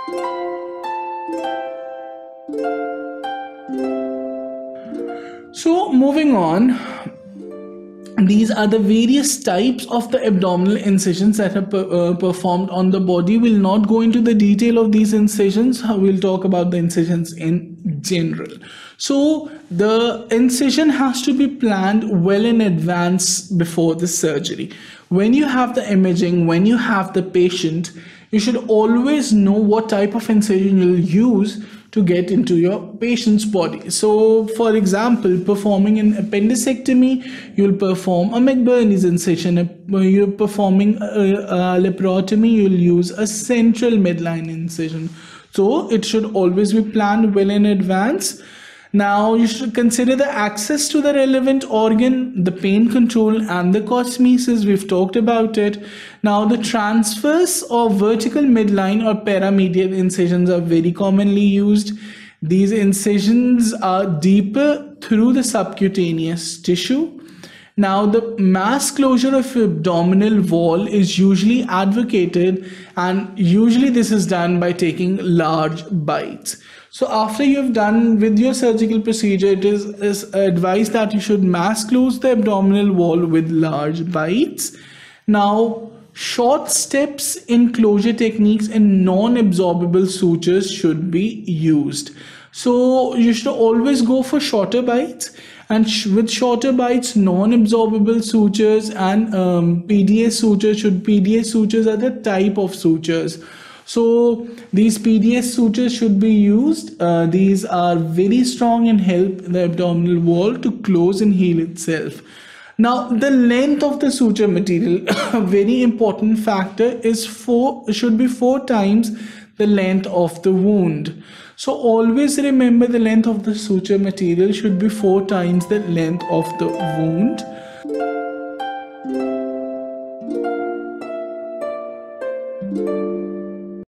So moving on, these are the various types of the abdominal incisions that are performed on the body. We'll not go into the detail of these incisions. We'll talk about the incisions in general. So the incision has to be planned well in advance before the surgery. When you have the imaging, when you have the patient, you should always know what type of incision you'll use to get into your patient's body. So for example, performing an appendicectomy, you'll perform a McBurney's incision. You're performing a laparotomy, you'll use a central midline incision. So it should always be planned well in advance. Now you should consider the access to the relevant organ, the pain control, and the cosmesis. We've talked about it. Now the transverse or vertical midline or paramedial incisions are very commonly used. These incisions are deeper through the subcutaneous tissue. Now the mass closure of abdominal wall is usually advocated, and usually this is done by taking large bites. So after you've done with your surgical procedure, it is advised that you should mass close the abdominal wall with large bites. Now, short steps in closure techniques and non-absorbable sutures should be used. So you should always go for shorter bites, and with shorter bites, non-absorbable sutures and PDS sutures. PDS sutures are the type of sutures. So these PDS sutures should be used. These are very strong and help the abdominal wall to close and heal itself. Now the length of the suture material, a very important factor, should be 4 times the length of the wound. So always remember the length of the suture material should be 4 times the length of the wound.